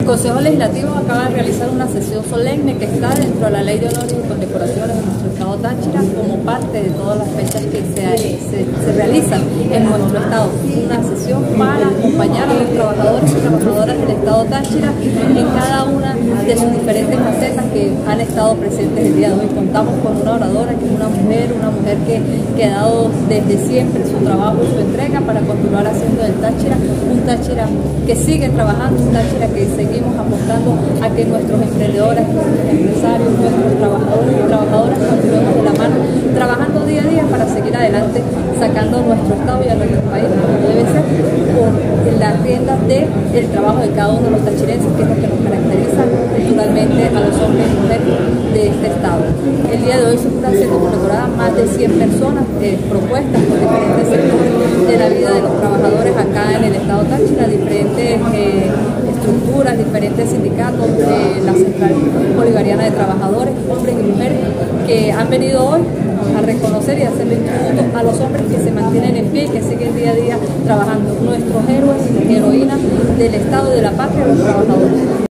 El Consejo Legislativo acaba de realizar una sesión solemne que está dentro de la Ley de Honores y Condecoraciones de nuestro Estado Táchira como parte de todas las fechas que se realizan en nuestro Estado. Una sesión para acompañar a los trabajadores y trabajadoras del Estado Táchira en cada una de sus diferentes facetas que han estado presentes el día de hoy. Contamos con una oradora que es una mujer que ha dado desde siempre su trabajo y su entrega para continuar haciendo del Táchira un Táchira que sigue trabajando, un Táchira que seguimos apostando a que nuestros emprendedores, nuestros empresarios, nuestros trabajadores y trabajadoras continuemos de la mano, trabajando día a día para seguir adelante, sacando nuestro Estado y a nuestro país como debe ser, por las riendas del trabajo de cada uno de los tachirenses, que es lo que nos caracteriza culturalmente a los hombres y mujeres de este Estado. El día de hoy se están siendo condecoradas más de 100 personas propuestas por diferentes sectores de la vida de los trabajadores acá en el Estado Táchira, diferentes estructuras, diferentes sindicatos, la Central Bolivariana de Trabajadores, hombres y mujeres, que han venido hoy a reconocer y a hacerle tributo a los hombres que se mantienen en pie y que siguen día a día trabajando, nuestros héroes y heroínas del Estado y de la patria, los trabajadores.